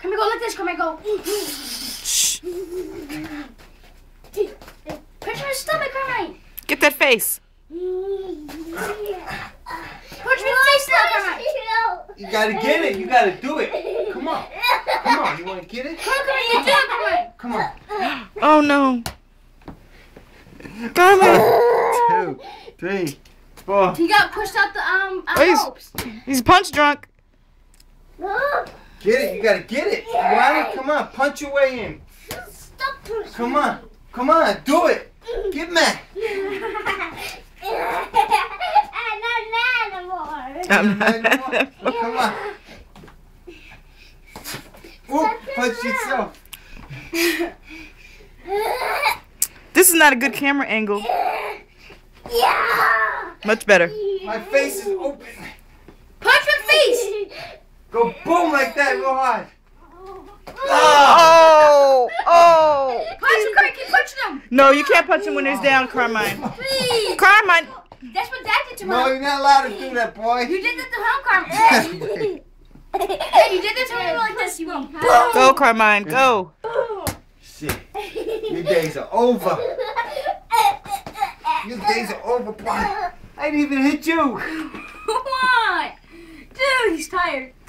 Come here, go like this. Come here, go. Shh. Punch him in his stomach, Carmine. Get that face. Punch me in the face now, Carmine. You gotta get it. You gotta do it. Come on. Come on. You wanna get it? Come on, you do it, Carmine. Come on. Oh no. Carmine. 2, 3, 4. He got pushed out the ropes. He's punch drunk. Get it. You gotta get it. You want it? Come on. Punch your way in. Stop pushing. Come on. Come on. Do it. Get mad. I'm not. Come on. Ooh, punch yourself. This is not a good camera angle. Much better. My face is open. Punch my face. Go boom like that real hard. Oh! Oh! Punch him, Carmine. Keep punching him. No, you can't punch him when he's down, Carmine. Please. Carmine! That's what Dad did to him. No, you're not allowed to do that, boy. You did that to him, Carmine. Hey, you did that to him like this. You won't. Go, Carmine, go. Shit. Your days are over. Your days are over, boy. I didn't even hit you. What? Dude, he's tired.